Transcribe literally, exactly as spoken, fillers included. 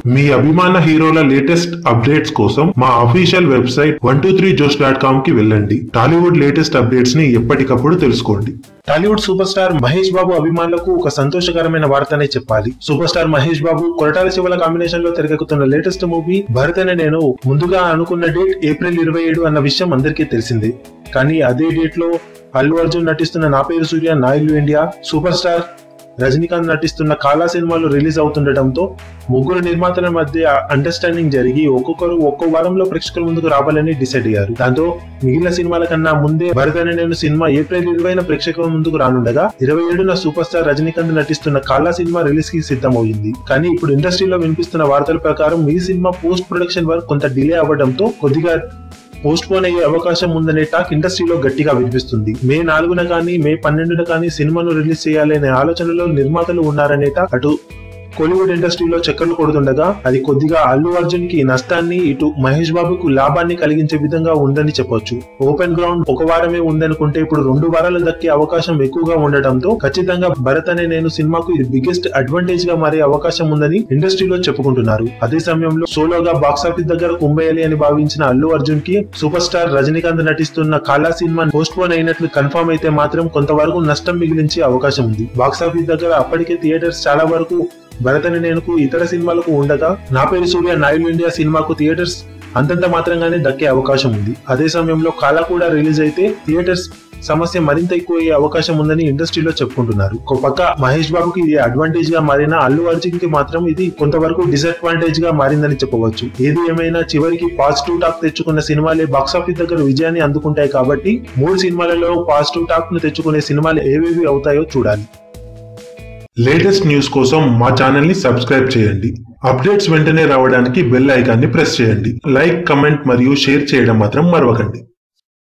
మీ అభిమాన హీరోల latest updates కోసం మా official website one two three josh dot com కి వెళ్ళండి. టాలీవుడ్ లేటెస్ట్ అప్డేట్స్ ని ఎప్పటికప్పుడు తెలుసుకోండి. Tollywood super star Mahesh Babu అభిమానులకు ఒక సంతోషకరమైన వార్తనే చెప్పాలి. సూపర్ స్టార్ మహేష్ బాబు కొరటాల శివల కాంబినేషన్ లో తెరకెక్కుతున్న లేటెస్ట్ మూవీ భరత్ అనే నేను ముందుగా అనుకున్న డేట్ ఏప్రిల్ ఇరవై ఏడు అన్న విషయం అందరికీ తెలిసిందే. కానీ అదే డేట్ లో అల్లు అర్జున్ నటిస్తున్న నా పేరు సూర్య నా ఇల్లు ఇండియా, సూపర్ స్టార్ రజనీకాంత్ నటిస్తున్న కాలా సినిమాలు రిలీజ్ అవుతుండటంతో ముగ్గురు నిర్మాతల మధ్య అండర్స్టాండింగ్ జరిగి ఒక్కొక్కరు ఒక్కో వారంలో ప్రేక్షకుల ముందుకు రావాలని డిసైడ్ అయ్యారు. దాంతో మిగిలిన సినిమాల కన్నా ముందే భరత్ అనే నేను సినిమా ఏప్రిల్ ఇరవైన ప్రేక్షకుల ముందుకు రానుండగా ఇరవై ఏడున సూపర్ స్టార్ రజనీకాంత్ నటిస్తున్న కాలా సినిమా రిలీజ్ కి సిద్ధమవుతుంది. కానీ ఇప్పుడు ఇండస్ట్రీలో వినిపిస్తున్న వార్తల ప్రకారం ఈ సినిమా పోస్ట్ ప్రొడక్షన్ వర్క్ కొంత డిలే అవ్వడంతో కొద్దిగా పోస్ట్ పోన్ అయ్యే అవకాశం ఉందనే టాక్ ఇండస్ట్రీలో గట్టిగా వినిపిస్తుంది. మే నాలుగున కానీ మే పన్నెండున కానీ సినిమాను రిలీజ్ చేయాలనే ఆలోచనలో నిర్మాతలు ఉన్నారనే టాక్ అటు కోలీవుడ్ ఇండస్ట్రీలో చక్కర్లు కొడుతుండగా అది కొద్దిగా అల్లు అర్జున్ కి నష్టాన్ని, ఇటు మహేష్ బాబుకు లాభాన్ని కలిగించే విధంగా ఉందని చెప్పొచ్చు. ఓపెన్ గ్రౌండ్ ఒక వారమే ఉందనుకుంటే ఇప్పుడు రెండు వారాలు దక్కే అవకాశం ఎక్కువగా ఉండటంతో ఖచ్చితంగా భరత్ అనే నేను సినిమాకు ఇది బిగ్గెస్ట్ అడ్వాంటేజ్ గా మారే అవకాశం ఉందని ఇండస్ట్రీలో చెప్పుకుంటున్నారు. అదే సమయంలో సోలోగా బాక్సాఫీస్ దగ్గర కుంభేయాలి అని భావించిన అల్లు అర్జున్ కి సూపర్ స్టార్ రజనీకాంత్ నటిస్తున్న కాలా సినిమా పోస్ట్ పోన్ అయినట్లు కన్ఫర్మ్ అయితే మాత్రం కొంతవరకు నష్టం మిగిలించే అవకాశం ఉంది. బాక్సాఫీస్ దగ్గర అప్పటికే థియేటర్స్ చాలా వరకు భరత్ అనే నేనుకు ఇతర సినిమాలకు ఉండగా నా పేరు సూర్య నా ఇల్లు ఇండియా సినిమాకు థియేటర్స్ అంతంత మాత్రంగానే దక్కే అవకాశం ఉంది. అదే సమయంలో కాలా కూడా రిలీజ్ అయితే థియేటర్స్ సమస్య మరింత ఎక్కువ అయ్యే అవకాశం ఉందని ఇండస్ట్రీలో చెప్పుకుంటున్నారు. ఒక పక్క మహేష్ బాబుకి ఇది అడ్వాంటేజ్ గా మారిన అల్లు అర్జున్ కి మాత్రం ఇది కొంతవరకు డిసడ్వాంటేజ్ గా మారిందని చెప్పవచ్చు. ఏది ఏమైనా చివరికి పాజిటివ్ టాక్ తెచ్చుకున్న సినిమాలే బాక్సాఫీస్ దగ్గర విజయాన్ని అందుకుంటాయి కాబట్టి మూడు సినిమాలలో పాజిటివ్ టాక్ ను తెచ్చుకునే సినిమాలు ఏవేవి అవుతాయో చూడాలి. లేటెస్ట్ న్యూస్ కోసం మా ఛానల్ ని సబ్స్క్రైబ్ చేయండి. అప్డేట్స్ వెంటనే రావడానికి బెల్ ఐకాన్ ని ప్రెస్ చేయండి. లైక్, కమెంట్ మరియు షేర్ చేయడం మాత్రం మరవకండి.